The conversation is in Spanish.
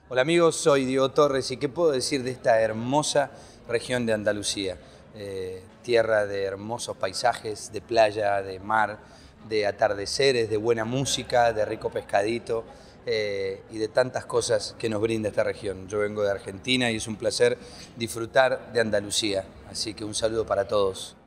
Hola amigos, soy Diego Torres y ¿qué puedo decir de esta hermosa región de Andalucía? Tierra de hermosos paisajes, de playa, de mar, de atardeceres, de buena música, de rico pescadito y de tantas cosas que nos brinda esta región. Yo vengo de Argentina y es un placer disfrutar de Andalucía, así que un saludo para todos.